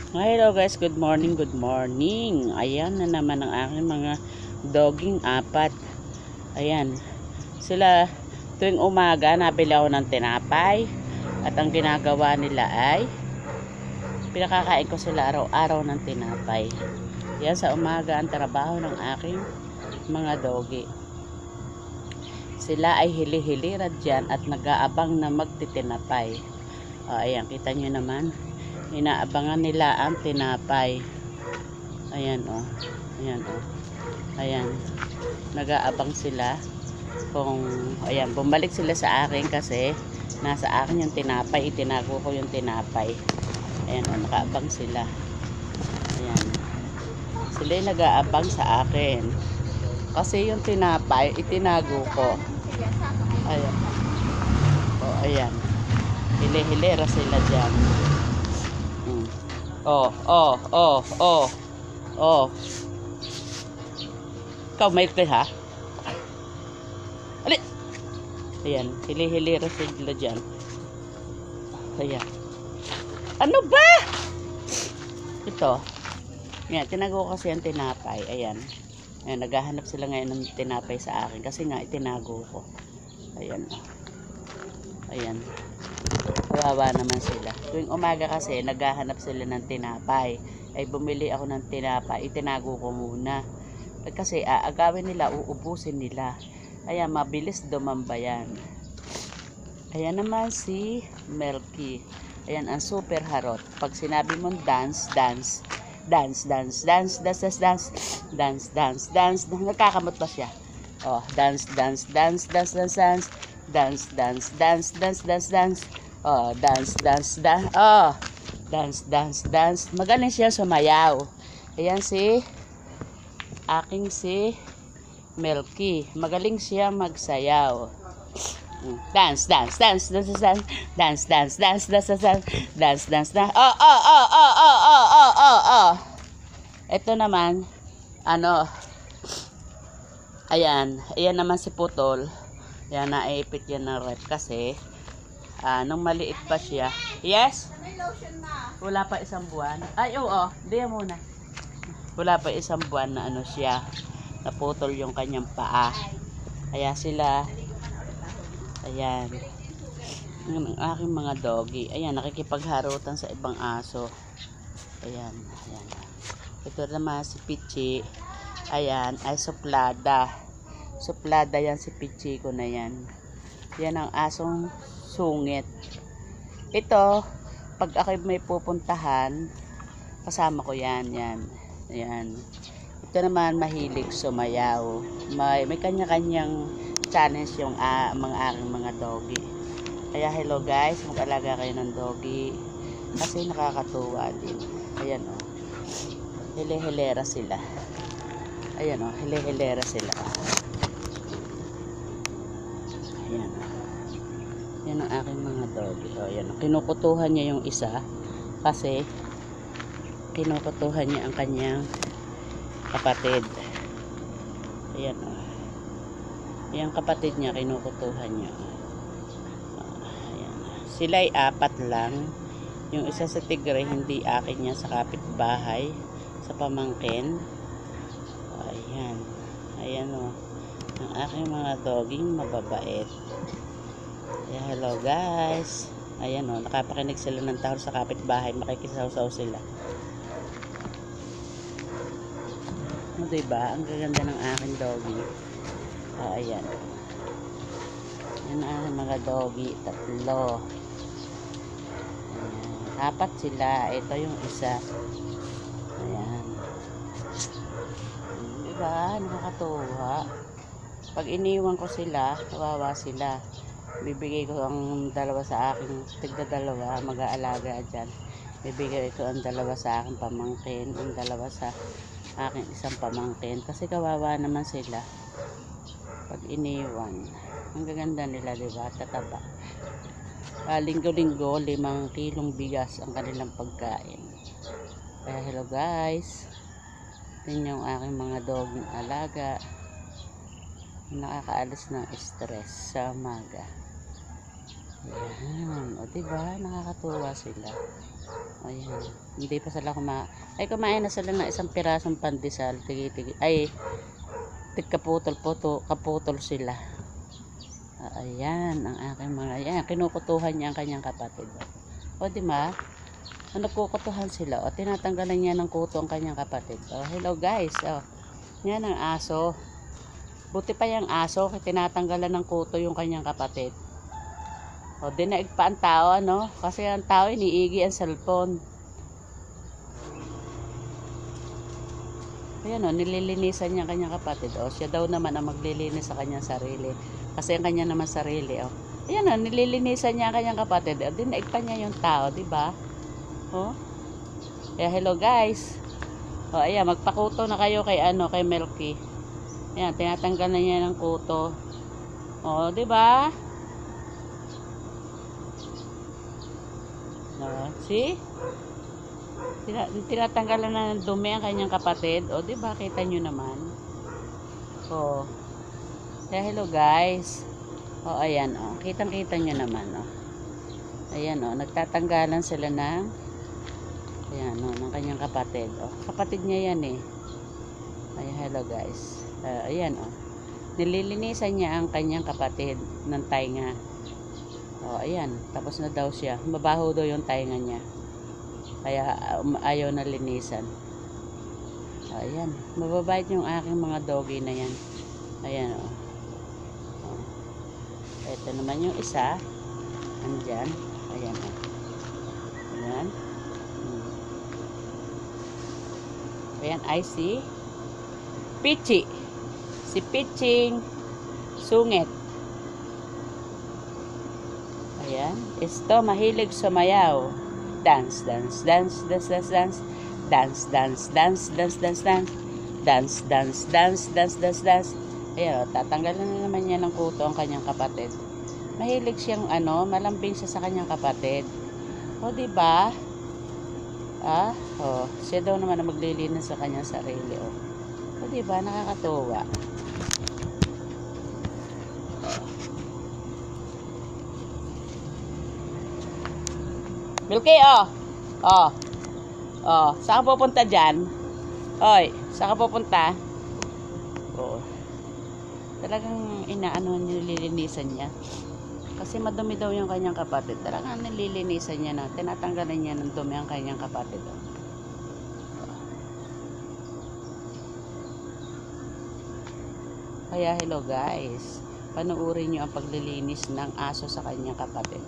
Hello guys, good morning, good morning. Ayan na naman ang aking mga doging apat. Ayan, sila tuwing umaga nabili ako ng tinapay. At ang ginagawa nila ay pinakakain ko sila araw-araw ng tinapay. Yan sa umaga ang trabaho ng aking mga dogi. Sila ay hili-hilira dyan at nag-aabang na magtitinapay. Ayan, kita nyo naman. Inaabangan nila ang tinapay. Ayan o. Ayan o. Ayan. Nag-aabang sila. Ayan, bumalik sila sa akin kasi nasa akin yung tinapay. Itinago ko yung tinapay. Ayan o, nakaabang sila. Ayan. Sila yung nag-aabang sa akin. Kasi yung tinapay, itinago ko. Ayan. O, ayan. Hili-hilera sila dyan. Oh. Ikaw may ha? Ali! Ayan, hili-hilira sila dyan. Ayan. Ano ba? Ito. Ayan, tinago ko kasi ang tinapay. Ayan. Ayan, naghahanap sila ngayon ng tinapay sa akin. Kasi nga, itinago ko. Ayan. Ayan. Kawawa naman sila. Tuwing umaga kasi naghahanap sila ng tinapay. Ay bumili ako ng tinapay, itinago ko muna. Kasi aagawin nila, uubusin nila. Ayan, mabilis dumambayan. Ayan naman si Melky. Ayan, ang super harot. Pag sinabi mong dance, dance. Dance, dance, dance, dance, dance, dance. Dance, dance, dance. Nagkakamot pa siya. Oh, dance, dance, dance, dance, dance, dance. Dance, dance, dance, dance, dance, dance. Oh, dance, dance, dance. Oh, dance, dance, dance. Magaling siya sumayaw. Ayan si Melky. Magaling siya magsayaw. Dance, dance, dance, dance, dance. Dance, dance, dance, dance, dance. Dance, dance, dance. Oh. Ito naman, ayan naman si Putol. Yan, naipit yan ng rep kasi nung maliit pa siya. Yes? Wala pa isang buwan. Ay, oo. Diyan muna. Wala pa isang buwan na siya. Naputol yung kanyang paa. Kaya sila. Ayan. Ang aking mga doggy. Ayan, nakikipagharutan sa ibang aso. Ayan. Ito naman si Pichi. Ayan, ay suplada. Suplada yan si Pichi ko na yan. Yan ang asong sungit. Ito, pag ako may pupuntahan, kasama ko yan. Ayan. Ito naman mahilig sumayaw. May kanya-kanyang challenge yung mga aking mga doggy. Kaya hello guys, mag-alaga kayo ng doggy. Kasi nakakatuwa din. Ayan o. Hile-hilera sila. Ayan o, hile-hilera sila. Ayan. Yan ang aking mga doggy. O, ayan. Kinukutuhan niya yung isa kasi kinukutuhan niya ang kanyang kapatid. Ayan o. Yung kapatid niya, kinukutuhan niya. Ayan. Sila ay apat lang. Yung isa sa tigre, hindi akin niya sa kapitbahay, sa pamangkin. Ayan o. Ang aking mga doging mababait. Yeah, hello guys. Ayan o, nakapakinig sila ng tahol sa kapitbahay. Makikisaw-saw sila. Diba? Ang gaganda ng aking doggy. Ayan. Yan ang aking mga doggy. Tatlo. Ayan. Apat sila. Ito yung isa. Ayan. Diba? Nakakatuwa. Pag iniwan ko sila, kawawa sila. Bibigay ko ang dalawa sa aking tigda-dalawa, mag-aalaga dyan. Bibigay ko ang dalawa sa aking pamangkin, ang dalawa sa aking isang pamangkin. Kasi kawawa naman sila pag iniwan. Ang gaganda nila, diba? Tataba. Linggo-linggo, 5 kilong bigas ang kanilang pagkain. Kaya hello guys. Tingnan yung aking mga doging alaga. Nakakaalis ng stress sa umaga. Ayan. O diba? Nakakatuwa sila. Ayan. Hindi pa sila ay, kumain na sila ng isang pirasong pandesal. Tigi-tigi. Ay, kaputol sila. Ayan, ang aking mga, ayan, kinukutuhan niya ang kanyang kapatid. O, di ba? Nagkukutuhan sila. O, tinatanggalan niya ng kuto ang kanyang kapatid. O, hello guys. O, yan ang aso. Buti pa yung aso, tinatanggalan ng kuto yung kanyang kapatid. O, dinaig pa ang tao, ano? Kasi ang tao, iniigi ang cellphone. Ayan o, nililinisan niya ang kanyang kapatid. O, siya daw naman ang maglilinis sa kanyang sarili. Kasi ang kanya naman sarili, o. Ayan o, nililinisan niya ang kanyang kapatid. O, dinaig pa niya yung tao, diba? O. Kaya, hello guys. O, ayan, magpakuto na kayo kay, kay Melky. Ayan, tinatanggal na niya ng kuto. O, diba? See? Tinatanggalan na ng dumi ang kanyang kapatid. O, diba? Kita nyo naman. O. Kaya, hello guys. O, ayan, o. Kitang-kita nyo naman, o. Ayan, o. Nagtatanggalan sila ng ayan, o. Ng kanyang kapatid. O, kapatid niya yan, eh. Ayan, hello guys. Ayan, o. Nililinisan niya ang kanyang kapatid ng tainga. O, ayan. Tapos na daw siya. Mabaho daw yung tainga niya. Kaya ayaw na linisan. O, ayan. Mababait yung aking mga doggy na yan. Ayan, o. O. Ito naman yung isa. Andyan. Ayan, o. Ayan. Ayan, I see. Pichi. Si Piching Sungit. Ayan. Isto, mahilig sumayaw. Dance, dance, dance, dance, dance, dance. Dance, dance, dance, dance, dance, dance. Dance, dance, dance, dance, dance, dance. Ayan, tatanggalan na naman niya ng kuto ang kanyang kapatid. Mahilig siyang malambing siya sa kanyang kapatid. O, diba? Siya daw naman na maglilinis sa kanyang sarili. O, diba? Nakakatuwa. Milky, saan ka pupunta dyan? Oy, saan ka pupunta? Talagang nililinisan niya. Kasi madumi daw yung kanyang kapatid. Talagang nililinisan niya na. Tinatanggalan niya ng dumi ang kanyang kapatid. Kaya hello guys. Panuorin niyo ang paglilinis ng aso sa kanyang kapatid.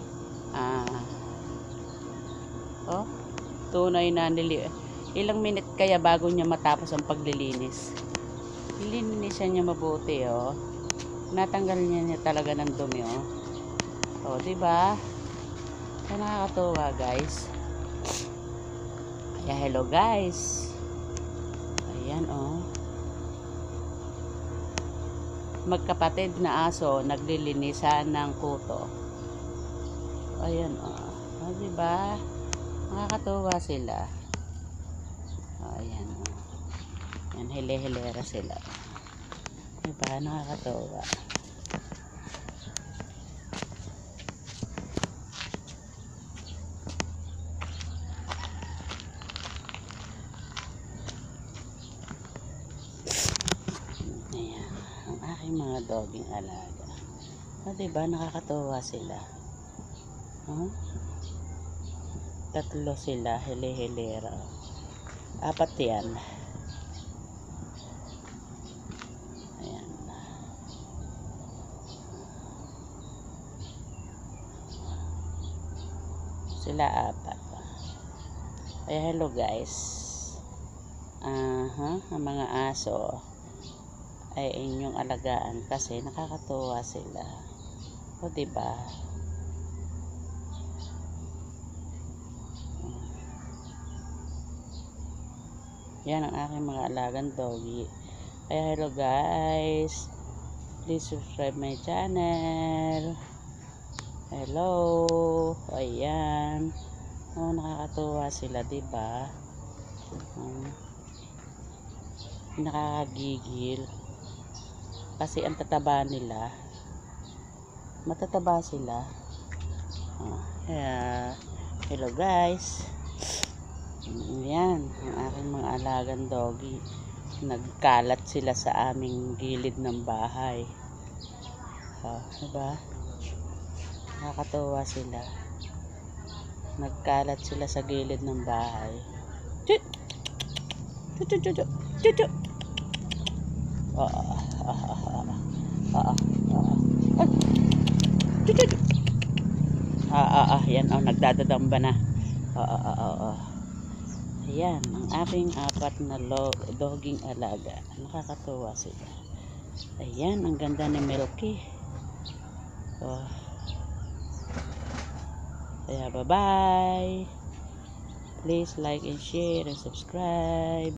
Tunay na ilang minute kaya bago niya matapos ang paglilinis. Nililinisan niya mabuti, natanggal niya talaga ng dumi, diba? Kaya nakakatuwa guys. Kaya hello guys. Ayan, magkapatid na aso naglilinisan ng kuto. Ayan, diba? Nakakatuwa sila. Ayan. Ayan, hile-hilera sila. Diba? Nakakatuwa. Ayan. Ang aking mga doging alaga. Diba? Nakakatuwa sila. Tatlo sila, hile-hilera. 4 yan. Ayan. Sila 4. Kaya hello guys. Ang mga aso ay inyong alagaan kasi nakakatuwa sila. O, diba? Yan ang aking mga alagang doggy. Kaya hello guys. Please subscribe my channel. Hello. Ayan. Nakakatuwa sila, diba? Nakakagigil. Kasi ang tataba nila. Matataba sila. Kaya Hello guys. Ayan, ang aking mga alagang doggy. Nagkalat sila sa aming gilid ng bahay. Diba? Nakakatuwa sila. Nagkalat sila sa gilid ng bahay. Chut! Chut! Chut! Chut! Chut! Yan, nagdadadamba na. Ayan, ang aking apat na doging alaga. Nakakatuwa sila. Ayan, ang ganda ni Milky. Kaya bye-bye. Please like and share and subscribe.